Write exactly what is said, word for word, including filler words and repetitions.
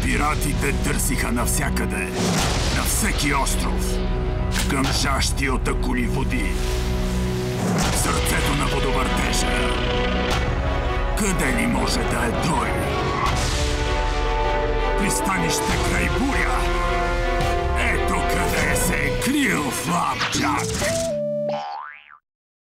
Пиратите търсиха навсякъде, на всеки остров, към жащи от акули води, в сърцето на водовъртежа. Къде ли може да е той? Пристанище край буря!